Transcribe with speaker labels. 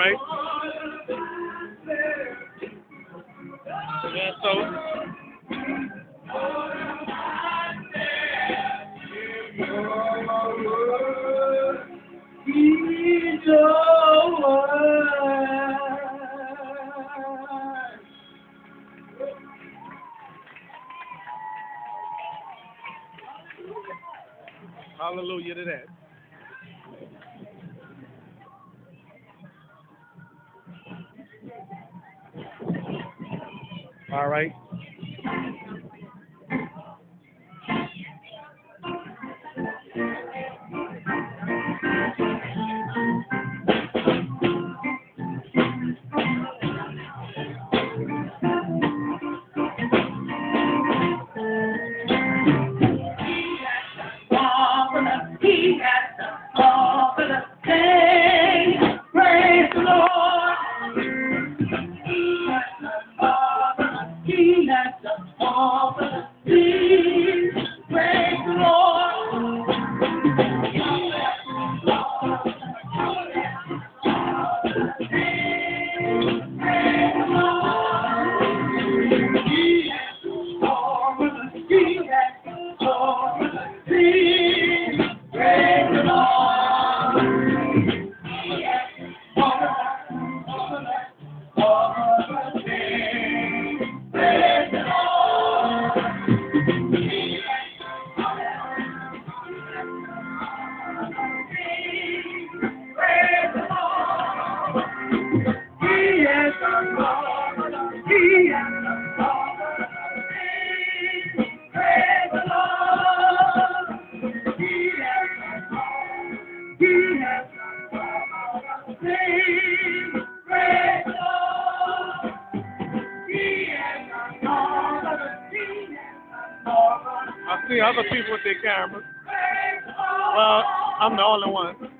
Speaker 1: right. Yeah, so. Hallelujah to that. All right.
Speaker 2: He has the marvelous thing. Praise the Lord. He has the marvelous. He has the marvelous thing. Praise the Lord. He has the marvelous thing. Praise the Lord. He has the marvelous. He has the marvelous thing. Praise the Lord. He has the marvelous thing. Praise the Lord. He has the marvelous thing. Praise the Lord. He has the marvelous. He has the marvelous thing. Praise the Lord. He has the marvelous thing. Praise the Lord. He has the marvelous. He has the marvelous.
Speaker 1: I see other people with their cameras.
Speaker 2: Praise the Lord.
Speaker 1: Well, I'm the only one.